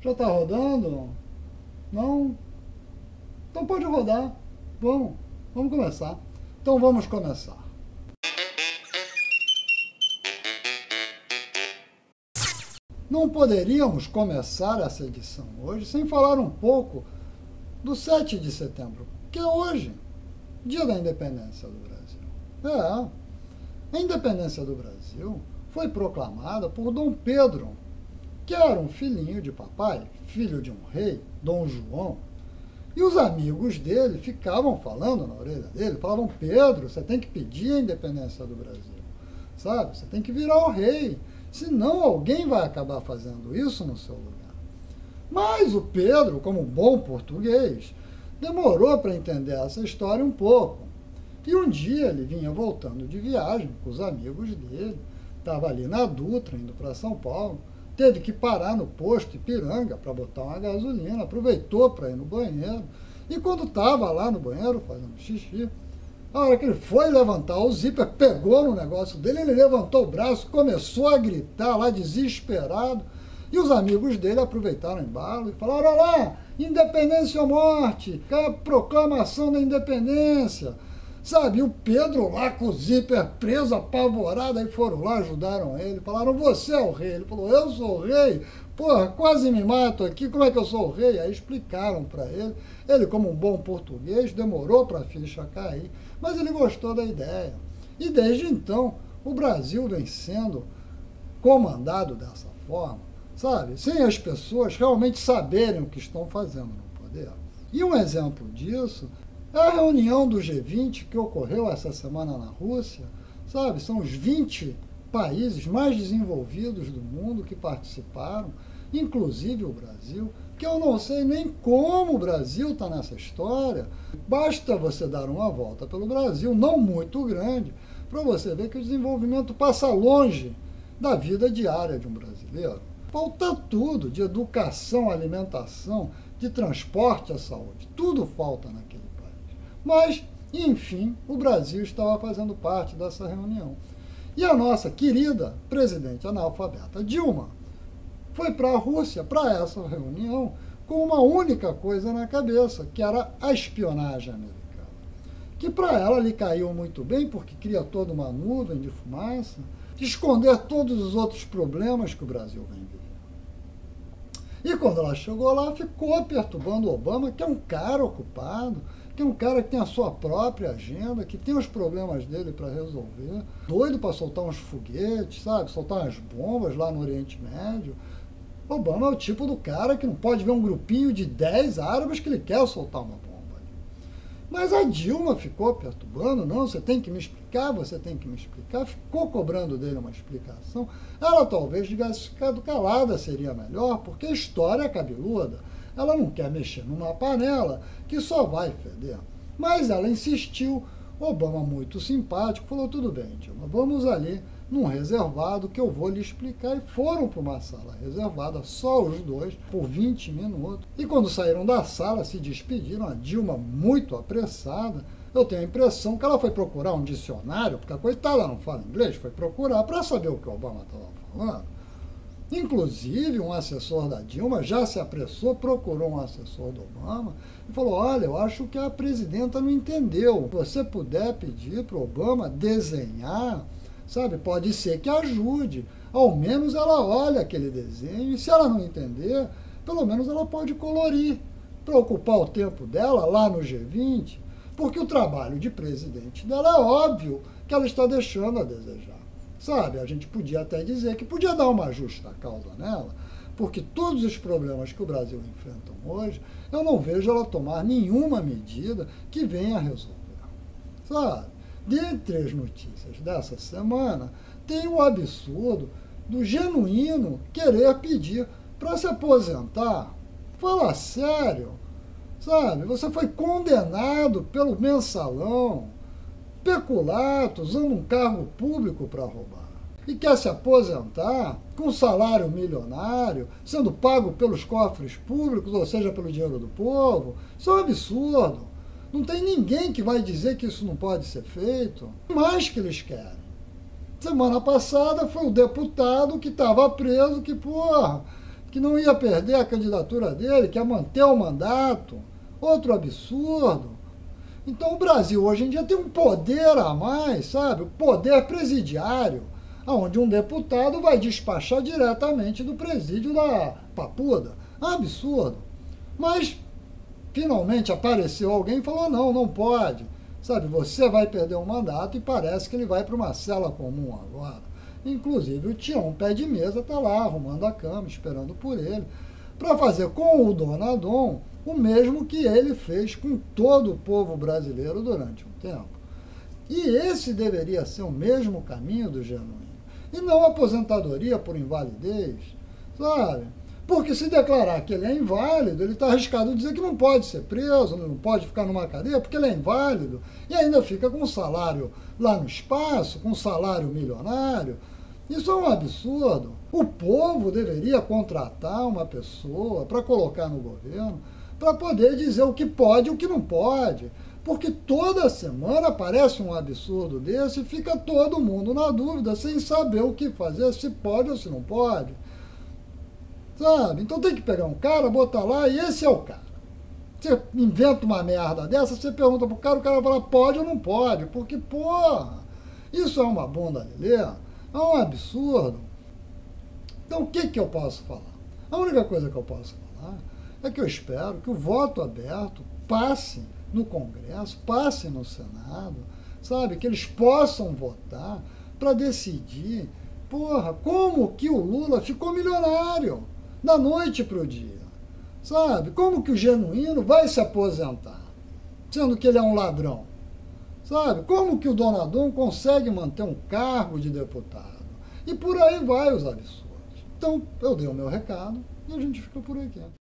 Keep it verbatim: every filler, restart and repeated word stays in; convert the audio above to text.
Já está rodando? Não? Então pode rodar. Vamos, vamos começar. Então vamos começar. Não poderíamos começar essa edição hoje sem falar um pouco do sete de setembro, que é hoje, dia da independência do Brasil. É, a independência do Brasil foi proclamada por Dom Pedro, que era um filhinho de papai, filho de um rei, Dom João, e os amigos dele ficavam falando na orelha dele, falavam: Pedro, você tem que pedir a independência do Brasil, sabe? Você tem que virar o rei, senão alguém vai acabar fazendo isso no seu lugar. Mas o Pedro, como um bom português, demorou para entender essa história um pouco. E um dia ele vinha voltando de viagem com os amigos dele, estava ali na Dutra, indo para São Paulo, teve que parar no posto Ipiranga para botar uma gasolina, aproveitou para ir no banheiro, e quando estava lá no banheiro fazendo xixi, a hora que ele foi levantar o zíper, pegou no negócio dele, ele levantou o braço, começou a gritar lá desesperado, e os amigos dele aproveitaram o embalo e falaram: olha lá, independência ou morte, é a proclamação da independência. Sabe, e o Pedro lá com o zíper preso, apavorado, aí foram lá, ajudaram ele, falaram: você é o rei. Ele falou: eu sou o rei? Porra, quase me mato aqui, como é que eu sou o rei? Aí explicaram para ele. Ele, como um bom português, demorou para a ficha cair, mas ele gostou da ideia. E desde então, o Brasil vem sendo comandado dessa forma, sabe, sem as pessoas realmente saberem o que estão fazendo no poder. E um exemplo disso é a reunião do G vinte que ocorreu essa semana na Rússia, sabe? São os vinte países mais desenvolvidos do mundo que participaram, inclusive o Brasil, que eu não sei nem como o Brasil está nessa história. Basta você dar uma volta pelo Brasil, não muito grande, para você ver que o desenvolvimento passa longe da vida diária de um brasileiro. Falta tudo, de educação, alimentação, de transporte à saúde, tudo falta naquele país. Mas, enfim, o Brasil estava fazendo parte dessa reunião. E a nossa querida presidente analfabeta Dilma foi para a Rússia, para essa reunião, com uma única coisa na cabeça, que era a espionagem americana. Que para ela lhe caiu muito bem, porque cria toda uma nuvem de fumaça, de esconder todos os outros problemas que o Brasil vem vivendo. E quando ela chegou lá, ficou perturbando o Obama, que é um cara ocupado, que é um cara que tem a sua própria agenda, que tem os problemas dele para resolver, doido para soltar uns foguetes, sabe, soltar umas bombas lá no Oriente Médio. Obama é o tipo do cara que não pode ver um grupinho de dez árabes que ele quer soltar uma bomba. Mas a Dilma ficou perturbando: não, você tem que me explicar, você tem que me explicar, ficou cobrando dele uma explicação. Ela talvez tivesse ficado calada, seria melhor, porque a história é cabeluda. Ela não quer mexer numa panela que só vai feder. Mas ela insistiu. Obama, muito simpático, falou: tudo bem, Dilma, vamos ali num reservado que eu vou lhe explicar. E foram para uma sala reservada, só os dois, por vinte minutos. E quando saíram da sala, se despediram. A Dilma, muito apressada, eu tenho a impressão que ela foi procurar um dicionário, porque a coitada não fala inglês, foi procurar para saber o que o Obama estava falando. Inclusive, um assessor da Dilma já se apressou, procurou um assessor do Obama e falou: olha, eu acho que a presidenta não entendeu. Se você puder pedir para o Obama desenhar, sabe, pode ser que ajude. Ao menos ela olha aquele desenho e, se ela não entender, pelo menos ela pode colorir, para ocupar o tempo dela lá no G vinte, porque o trabalho de presidente dela é óbvio que ela está deixando a desejar. Sabe, a gente podia até dizer que podia dar uma justa causa nela, porque todos os problemas que o Brasil enfrenta hoje, eu não vejo ela tomar nenhuma medida que venha a resolver. Sabe, dentre as notícias dessa semana, tem o absurdo do Genuíno querer pedir para se aposentar. Fala sério, sabe, você foi condenado pelo mensalão, peculato, usando um cargo público para roubar, e quer se aposentar com salário milionário, sendo pago pelos cofres públicos, ou seja, pelo dinheiro do povo. Isso é um absurdo. Não tem ninguém que vai dizer que isso não pode ser feito. O mais que eles querem. Semana passada foi o deputado que estava preso, que, porra, que não ia perder a candidatura dele, que ia manter o mandato. Outro absurdo. Então o Brasil hoje em dia tem um poder a mais, sabe? O poder presidiário, onde um deputado vai despachar diretamente do presídio da Papuda. É um absurdo. Mas, finalmente, apareceu alguém e falou, não, não pode. Sabe, você vai perder o mandato e parece que ele vai para uma cela comum agora. Inclusive, o Tião Pé de Mesa está lá, arrumando a cama, esperando por ele, para fazer com o Donadon o mesmo que ele fez com todo o povo brasileiro durante um tempo. E esse deveria ser o mesmo caminho do genuíno. E não aposentadoria por invalidez, sabe? Porque se declarar que ele é inválido, ele está arriscado dizer que não pode ser preso, não pode ficar numa cadeia, porque ele é inválido, e ainda fica com um salário lá no espaço, com um salário milionário. Isso é um absurdo. O povo deveria contratar uma pessoa para colocar no governo, para poder dizer o que pode e o que não pode. Porque toda semana aparece um absurdo desse e fica todo mundo na dúvida, sem saber o que fazer, se pode ou se não pode. Sabe? Então tem que pegar um cara, botar lá e esse é o cara. Você inventa uma merda dessa, você pergunta pro cara, o cara vai falar pode ou não pode. Porque, porra, isso é uma bunda lelê, é um absurdo. Então o que, que eu posso falar? A única coisa que eu posso falar é que eu espero que o voto aberto passe no Congresso, passe no Senado, sabe? Que eles possam votar para decidir, porra, como que o Lula ficou milionário da noite para o dia, sabe? Como que o genuíno vai se aposentar, sendo que ele é um ladrão, sabe? Como que o Donadon consegue manter um cargo de deputado? E por aí vai os absurdos. Então, eu dei o meu recado e a gente fica por aqui.